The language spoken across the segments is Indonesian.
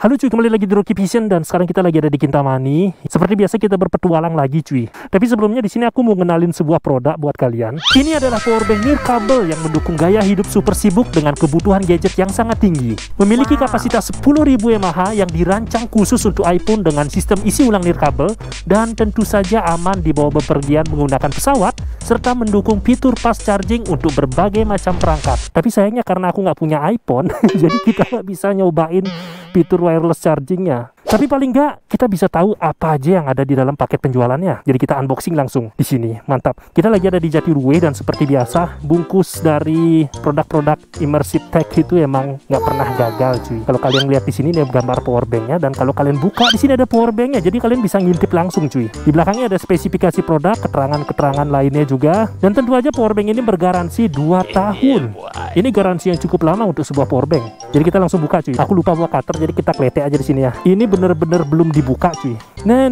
Halo cuy, kembali lagi di Rocky Vision dan sekarang kita lagi ada di Kintamani. Seperti biasa kita berpetualang lagi cuy. Tapi sebelumnya di sini aku mau kenalin sebuah produk buat kalian. Ini adalah powerbank nirkabel yang mendukung gaya hidup super sibuk dengan kebutuhan gadget yang sangat tinggi. Memiliki kapasitas 10.000 mAh yang dirancang khusus untuk iPhone dengan sistem isi ulang nirkabel dan tentu saja aman dibawa bepergian menggunakan pesawat serta mendukung fitur fast charging untuk berbagai macam perangkat. Tapi sayangnya karena aku nggak punya iPhone, jadi kita nggak bisa nyobain fitur wireless chargingnya. Tapi paling nggak kita bisa tahu apa aja yang ada di dalam paket penjualannya. Jadi kita unboxing langsung di sini. Mantap. Kita lagi ada di Jatiluwe dan seperti biasa bungkus dari produk-produk Immersive Tech itu emang nggak pernah gagal cuy. Kalau kalian lihat di sini ini gambar powerbanknya, dan kalau kalian buka di sini ada powerbanknya. Jadi kalian bisa ngintip langsung cuy. Di belakangnya ada spesifikasi produk, keterangan-keterangan lainnya juga, dan tentu aja powerbank ini bergaransi 2 tahun. Ini garansi yang cukup lama untuk sebuah powerbank. Jadi kita langsung buka cuy. Aku lupa bawa cutter, jadi kita kletek aja di sini ya. Ini bener-bener belum dibuka cuy. Nah.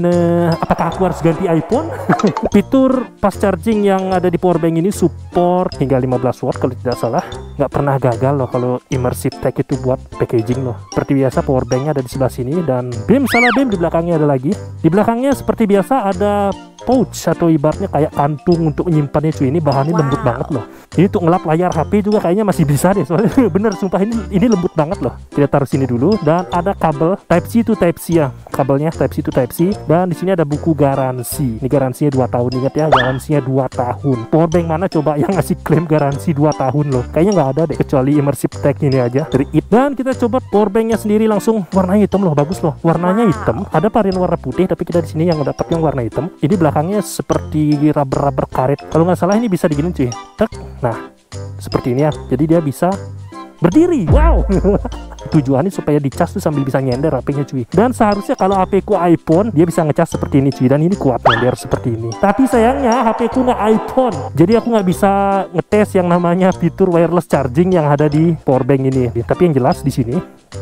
Apakah aku harus ganti iPhone? Fitur fast charging yang ada di powerbank ini support hingga 15 watt kalau tidak salah. Nggak pernah gagal loh kalau Immersive Tech itu buat packaging loh. Seperti biasa powerbanknya ada di sebelah sini, dan BIM di belakangnya ada lagi. Di belakangnya seperti biasa ada pouch atau ibaratnya kayak kantung untuk menyimpannya cuy. Ini bahannya lembut banget loh. Ini untuk ngelap layar HP juga kayaknya masih bisa deh, soalnya bener sumpah ini lembut banget loh. Kita taruh sini dulu, dan ada kabel Type C to Type C ya. Kabelnya Type C to Type C, dan di sini ada buku garansi. Ini garansinya 2 tahun, ingat ya, garansinya 2 tahun. Powerbank mana coba yang ngasih klaim garansi 2 tahun loh? Kayaknya nggak ada deh, kecuali Immersive Tech ini aja dari IT. Dan kita coba powerbanknya sendiri langsung. Warnanya hitam loh, bagus loh. Warnanya hitam. Ada varian warna putih, tapi kita di sini yang dapat yang warna hitam. Ini belakangnya seperti rubber karet. Kalau nggak salah ini bisa diginin cuy. Tek. Nah, seperti ini ya. Jadi dia bisa berdiri. Wow. Tujuannya supaya dicas tuh sambil bisa nyender HP-nya cuy. Dan seharusnya kalau HP ku iPhone dia bisa ngecas seperti ini cuy, dan ini kuat nyender seperti ini. Tapi sayangnya HP ku nggak iPhone, jadi aku nggak bisa ngetes yang namanya fitur wireless charging yang ada di powerbank ini. Tapi yang jelas di sini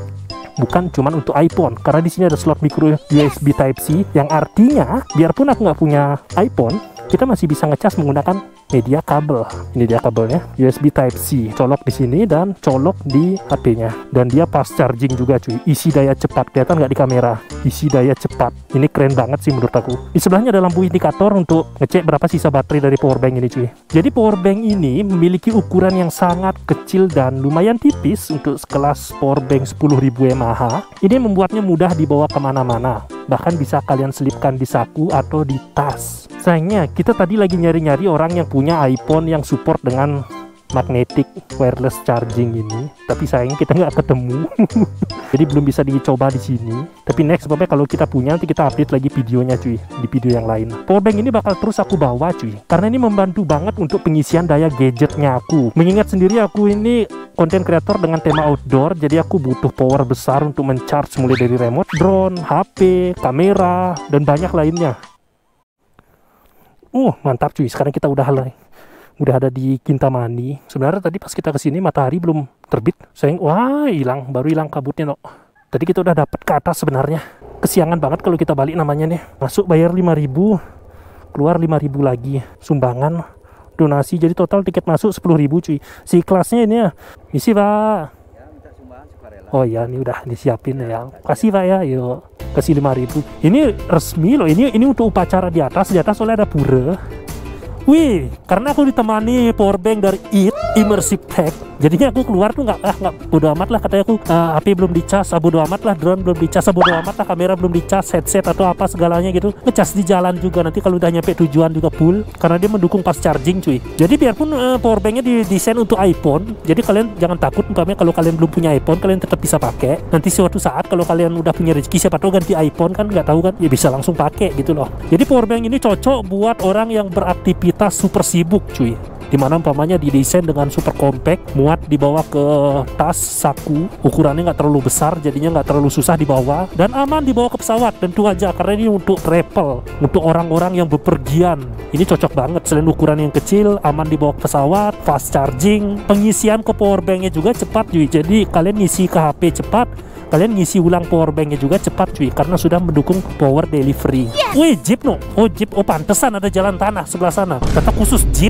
bukan cuman untuk iPhone, karena di sini ada slot micro USB Type C, yang artinya biarpun aku nggak punya iPhone, kita masih bisa ngecas menggunakan media kabel. Ini dia kabelnya, USB Type C, colok di sini dan colok di HP-nya. Dan dia fast charging juga cuy. Isi daya cepat, kelihatan nggak di kamera? Isi daya cepat. Ini keren banget sih menurut aku. Di sebelahnya ada lampu indikator untuk ngecek berapa sisa baterai dari powerbank ini cuy. Jadi powerbank ini memiliki ukuran yang sangat kecil dan lumayan tipis untuk sekelas powerbank 10.000 mAh. Ini membuatnya mudah dibawa kemana-mana. Bahkan bisa kalian selipkan di saku atau di tas. Sayangnya kita tadi lagi nyari-nyari orang yang punya iPhone yang support dengan magnetic wireless charging ini, tapi sayangnya kita nggak ketemu. Jadi belum bisa dicoba di sini. Tapi next pokoknya kalau kita punya nanti kita update lagi videonya cuy, di video yang lain. Powerbank ini bakal terus aku bawa cuy, karena ini membantu banget untuk pengisian daya gadgetnya aku. Mengingat sendiri aku ini konten kreator dengan tema outdoor, jadi aku butuh power besar untuk mencharge mulai dari remote drone, HP, kamera, dan banyak lainnya. Mantap cuy, sekarang kita udah ada di Kintamani. Sebenarnya tadi pas kita kesini matahari belum terbit. Sayang, baru hilang kabutnya no. Tadi kita udah dapet ke atas sebenarnya. Kesiangan banget kalau kita balik namanya nih. Masuk bayar 5.000, keluar 5.000 lagi. Sumbangan, donasi, jadi total tiket masuk 10.000 cuy. Si kelasnya ini ya. Misi pak. Oh iya, ini udah disiapin ya. Kasih pak ya, yuk. Kasih 5.000. Ini resmi loh. Ini untuk upacara di atas. Di atas soalnya ada pura. Wih, karena aku ditemani powerbank dari Immersive Tech, jadinya aku keluar tuh nggak bodo amat lah, katanya aku HP belum dicas, bodo amat lah, drone belum dicas, bodo amat lah, kamera belum dicas, headset atau apa segalanya gitu, ngecas di jalan juga, nanti kalau udah nyampe tujuan juga full, karena dia mendukung fast charging cuy. Jadi biarpun powerbanknya didesain untuk iPhone, jadi kalian jangan takut umpamanya kalau kalian belum punya iPhone, kalian tetap bisa pakai. Nanti suatu saat kalau kalian udah punya rezeki, siapa tahu ganti iPhone kan, nggak tahu kan, ya bisa langsung pakai gitu loh. Jadi powerbank ini cocok buat orang yang beraktivitas super sibuk cuy, dimana umpamanya didesain dengan super compact, muat dibawa ke tas, saku, ukurannya nggak terlalu besar, jadinya nggak terlalu susah dibawa, dan aman dibawa ke pesawat. Tentu aja karena ini untuk travel, untuk orang-orang yang bepergian, ini cocok banget. Selain ukuran yang kecil, aman dibawa ke pesawat, fast charging, pengisian ke powerbanknya juga cepat cuy. Jadi kalian ngisi ke HP cepat, Kalian ngisi ulang power banknya juga cepat cuy, karena sudah mendukung power delivery. Wih, jeep no. Oh jeep, oh pantesan ada jalan tanah sebelah sana. Kata khusus jeep.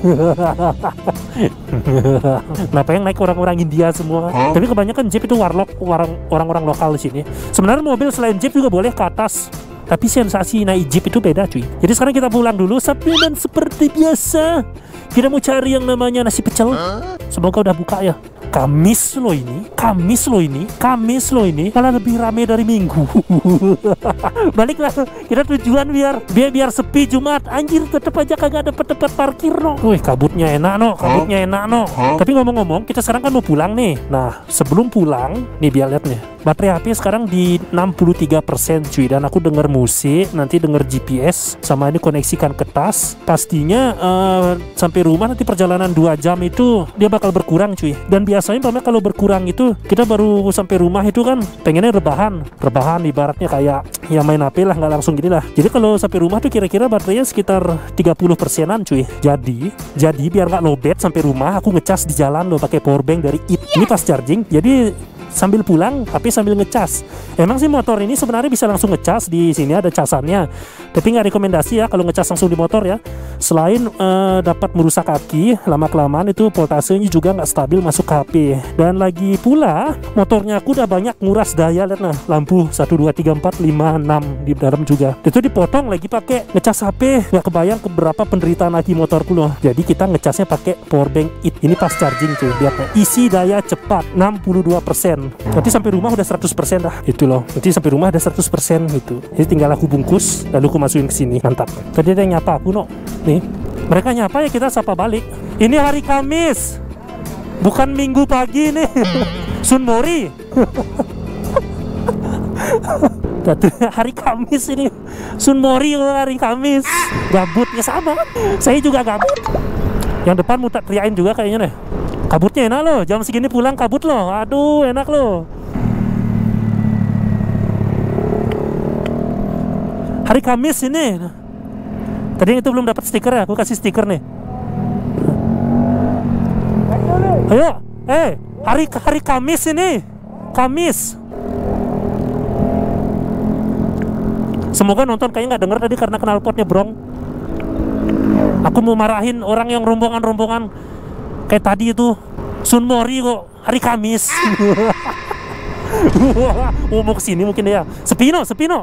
Kenapa yang naik orang-orang India semua? Tapi kebanyakan jeep itu warlock, orang-orang lokal di sini. Sebenarnya mobil selain jeep juga boleh ke atas, tapi sensasi naik jeep itu beda cuy. Jadi sekarang kita pulang dulu, dan seperti biasa kita mau cari yang namanya nasi pecel. Semoga udah buka ya. Kamis loh ini, malah lebih rame dari Minggu. Baliklah, kita tujuan biar sepi Jumat. Anjir, tetep aja kagak dapet tempat parkir no. Wih, kabutnya enak no. Tapi ngomong-ngomong, kita sekarang kan mau pulang nih. Nah, sebelum pulang, nih biar lihat nih, baterai HP sekarang di 63% cuy. Dan aku denger musik, nanti denger GPS, sama ini koneksikan ke tas. Pastinya sampai rumah nanti perjalanan 2 jam itu dia bakal berkurang cuy. Dan biasanya kalau berkurang itu kita baru sampai rumah itu kan pengennya rebahan ibaratnya kayak ya main HP lah, nggak langsung gini lah. Jadi kalau sampai rumah tuh kira-kira baterainya sekitar 30%-an cuy. Jadi biar nggak lowbat sampai rumah, aku ngecas di jalan loh pakai power bank dari IT. Ini pas charging, jadi sambil pulang HP sambil ngecas. Emang sih motor ini sebenarnya bisa langsung ngecas, di sini ada casannya, tapi nggak rekomendasi ya kalau ngecas langsung di motor ya. Selain dapat merusak kaki, lama-kelamaan itu voltasenya juga nggak stabil masuk ke HP. Dan lagi pula motornya aku udah banyak nguras daya, lihat nah, lampu 1, 2, 3, 4, 5, 6 di dalam juga. Itu dipotong lagi pakai ngecas HP, nggak kebayang keberapa penderitaan lagi motorku loh. Jadi kita ngecasnya pakai power bank IT. Ini pas charging tuh, lihat nah, isi daya cepat 62%. Nanti sampai rumah udah 100% dah. Itu loh. Nanti sampai rumah ada 100% gitu. Jadi tinggal aku bungkus lalu aku masukin ke sini. Mantap. Tadi ada yang nyapa aku no. Nih. Mereka nyapa ya kita sapa balik. Ini hari Kamis. Bukan Minggu pagi nih. Sunmori. Hari Kamis ini. Sunmori hari Kamis. Gabut ya sama. Saya juga gabut. Yang depan mau tak teriain juga kayaknya nih. Kabutnya enak loh, jam segini pulang kabut loh. Aduh, enak loh. Hari Kamis ini. Tadi itu belum dapat stiker ya, aku kasih stiker nih. Ayo, hari Kamis ini. Kamis. Semoga nonton, kayaknya nggak denger tadi karena knalpotnya brong. Aku mau marahin orang yang rombongan kayak tadi itu. Sunmori kok hari Kamis. Mau kesini mungkin ya. Sepino.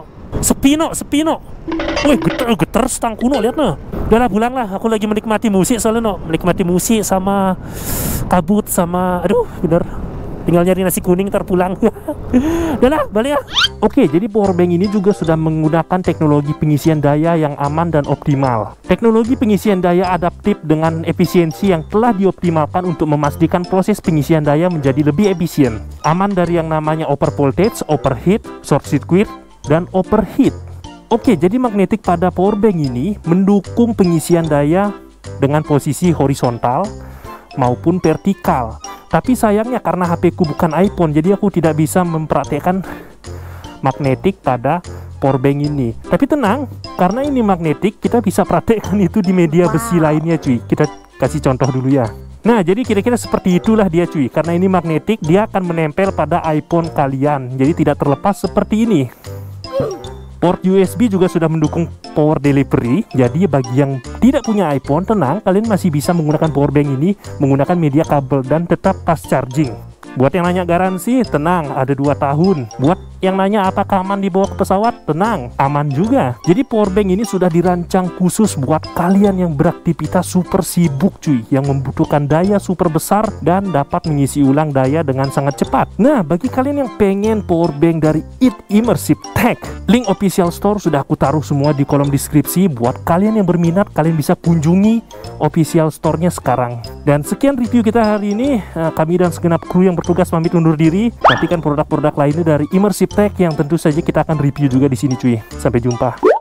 Wih, geter stang kuno, lihat nah. Udahlah pulang lah, aku lagi menikmati musik soalnya no. Menikmati musik sama kabut sama aduh bener. Tinggal nyari nasi kuning ntar pulang. Udahlah, balik ya. Oke, jadi power bank ini juga sudah menggunakan teknologi pengisian daya yang aman dan optimal. Teknologi pengisian daya adaptif dengan efisiensi yang telah dioptimalkan untuk memastikan proses pengisian daya menjadi lebih efisien. Aman dari yang namanya over voltage, overheat, short circuit, dan overheat. Oke, jadi magnetik pada power bank ini mendukung pengisian daya dengan posisi horizontal maupun vertikal. Tapi sayangnya karena HP ku bukan iPhone, jadi aku tidak bisa mempraktekkan magnetik pada power bank ini. Tapi tenang, karena ini magnetik, kita bisa praktekkan itu di media besi lainnya cuy. Kita kasih contoh dulu ya. Nah, jadi kira-kira seperti itulah dia cuy. Karena ini magnetik, dia akan menempel pada iPhone kalian. Jadi tidak terlepas seperti ini. Port USB juga sudah mendukung power delivery. Jadi bagi yang tidak punya iPhone, tenang, kalian masih bisa menggunakan power bank ini menggunakan media kabel dan tetap fast charging. Buat yang nanya garansi, tenang, ada 2 tahun. Buat yang nanya apakah aman dibawa ke pesawat, tenang, aman juga. Jadi power bank ini sudah dirancang khusus buat kalian yang beraktivitas super sibuk cuy, yang membutuhkan daya super besar dan dapat mengisi ulang daya dengan sangat cepat. Nah, bagi kalian yang pengen power bank dari IT Immersive Tech, link official store sudah aku taruh semua di kolom deskripsi. Buat kalian yang berminat, kalian bisa kunjungi official store-nya sekarang. Dan sekian review kita hari ini. Kami dan segenap kru yang bertugas pamit undur diri. Nantikan produk-produk lainnya dari Immersive Tech yang tentu saja kita akan review juga di sini cuy. Sampai jumpa.